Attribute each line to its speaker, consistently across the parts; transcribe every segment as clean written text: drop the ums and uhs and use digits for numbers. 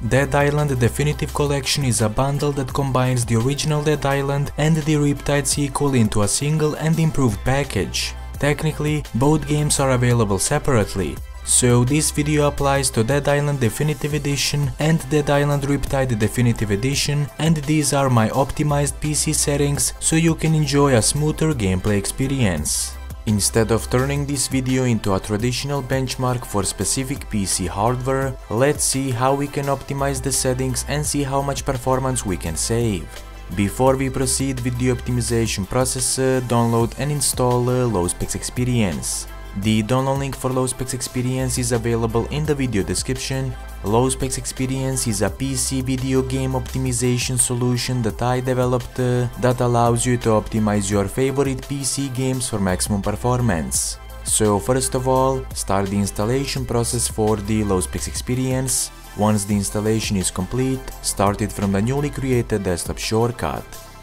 Speaker 1: Dead Island Definitive Collection is a bundle that combines the original Dead Island and the Riptide sequel into a single and improved package. Technically, both games are available separately, so this video applies to Dead Island Definitive Edition and Dead Island Riptide Definitive Edition, and these are my optimized PC settings so you can enjoy a smoother gameplay experience. Instead of turning this video into a traditional benchmark for specific PC hardware, let's see how we can optimize the settings and see how much performance we can save. Before we proceed with the optimization process, download and install Low Specs Experience. The download link for Low Specs Experience is available in the video description. Low Specs Experience is a PC video game optimization solution that I developed that allows you to optimize your favorite PC games for maximum performance. So first of all, start the installation process for the Low Specs Experience. Once the installation is complete, start it from the newly created desktop shortcut.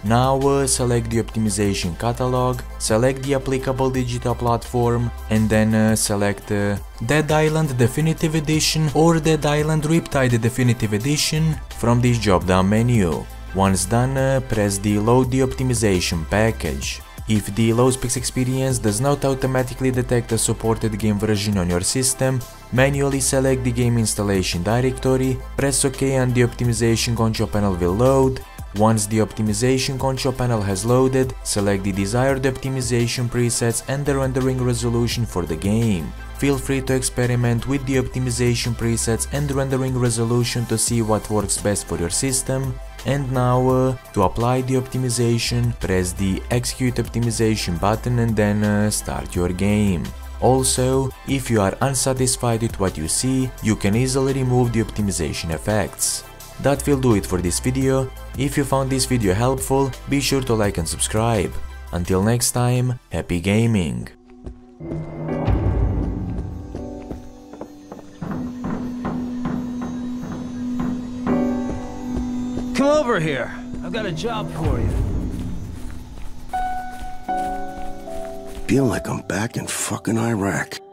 Speaker 1: Now select the optimization catalog, select the applicable digital platform, and then select Dead Island Definitive Edition or Dead Island Riptide Definitive Edition from this drop-down menu. Once done, press the Load the Optimization package. If the Low Specs Experience does not automatically detect a supported game version on your system, manually select the game installation directory, press OK and the optimization control panel will load. Once the optimization control panel has loaded, select the desired optimization presets and the rendering resolution for the game. Feel free to experiment with the optimization presets and rendering resolution to see what works best for your system. And now, to apply the optimization, press the Execute Optimization button and then start your game. Also, if you are unsatisfied with what you see, you can easily remove the optimization effects. That will do it for this video. If you found this video helpful, be sure to like and subscribe. Until next time, happy gaming!
Speaker 2: Come over here. I've got a job for you.
Speaker 3: Feel like I'm back in fucking Iraq.